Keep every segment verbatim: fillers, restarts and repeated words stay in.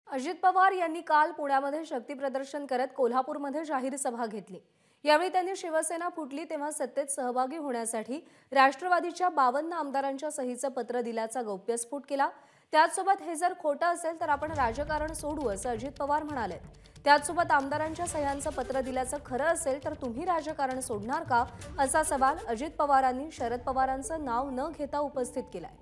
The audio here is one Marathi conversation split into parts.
अजित पवार यांनी काल पुण्यामध्ये शक्ती प्रदर्शन करत कोल्हापूरमध्ये जाहीर सभा घेतली। यावेळी त्यांनी शिवसेना फुटली तेव्हा सत्तेत सहभागी होण्यासाठी राष्ट्रवादीच्या बावन्न आमदारांच्या सहीचं पत्र दिल्याचा गौप्यस्फोट केला। त्याचसोबत हे जर खोटं असेल तर आपण राजकारण सोडू असं अजित पवार म्हणाले। त्याचसोबत आमदारांच्या सह्यांचं पत्र दिल्याचं खरं असेल तर तुम्ही राजकारण सोडणार का असा सवाल अजित पवारांनी शरद पवारांचं नाव न घेता उपस्थित केलाय।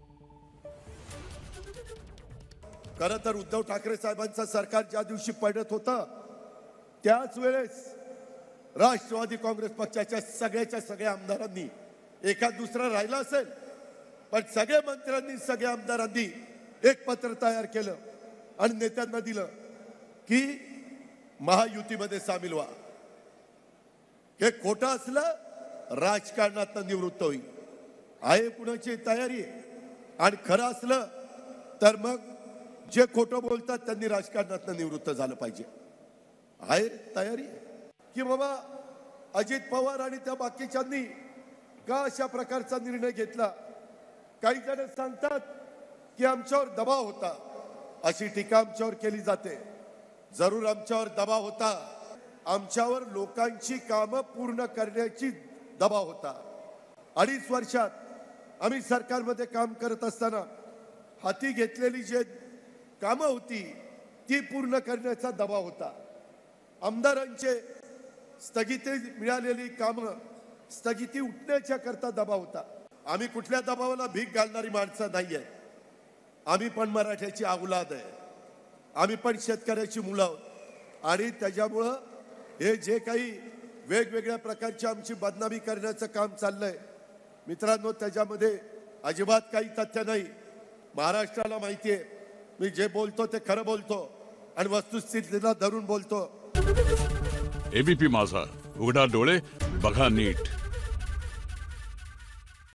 खरं तर उद्धव ठाकरे साहेबांचं सरकार ज्या दिवशी पडत होतं त्याच वेळेस राष्ट्रवादी काँग्रेस पक्षाच्या सगळ्याच्या सगळ्या आमदारांनी एका दुसरा राहिला असेल पण सगळे मंत्र्यांनी सगळ्या आमदारांनी एक पत्र तयार केलं आणि नेत्यांना दिलं की महायुतीमध्ये सामील व्हा। हे खोटं असलं राजकारणात निवृत्त होईल आहे कुणाची तयारी आणि खरं असलं तर मग जे खोटं बोलतात त्यांनी राजकारणात निवृत्त झालं पाहिजे। आहे तयारी की बाबा अजित पवार आणि त्या बाकीच्यांनी का अशा प्रकारचा निर्णय घेतला। काही जण सांगतात की आमच्यावर दबाव होता, अशी टीका आमच्यावर केली जाते। जरूर आमच्यावर दबाव होता, आमच्यावर लोकांची कामं पूर्ण करण्याची दबाव होता। अडीच वर्षात आम्ही सरकारमध्ये काम करत असताना हाती घेतलेली जे कामं होती ती पूर्ण करण्याचा दबाव होता। आमदारांचे स्थगिती मिळालेली कामं स्थगिती उठण्याच्या करता दबाव होता। आम्ही कुठल्या दबावाला भीक घालणारी माणसं नाहीये। आम्ही पण मराठ्याची औलाद आहे, आम्ही पण शेतकऱ्याची मुलं आहोत आणि त्याच्यामुळं हे जे काही वेगवेगळ्या प्रकारची आमची बदनामी करण्याचं काम चाललंय मित्रांनो, त्याच्यामध्ये अजिबात काही तथ्य नाही। महाराष्ट्राला माहिती आहे मी जे बोलतो ते खरं बोलतो आणि वस्तुस्थितीला धरून बोलतो। एबीपी माझा, उघडा डोळे बघा नीट।